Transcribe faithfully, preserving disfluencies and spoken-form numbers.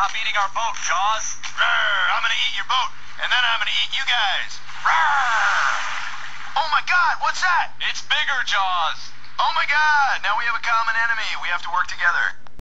stop eating our boat, Jaws. Rawr, I'm gonna eat your boat, and then I'm gonna eat you guys. Rawr! Oh my God, what's that? It's bigger, Jaws. Oh my God, now we have a common enemy. We have to work together.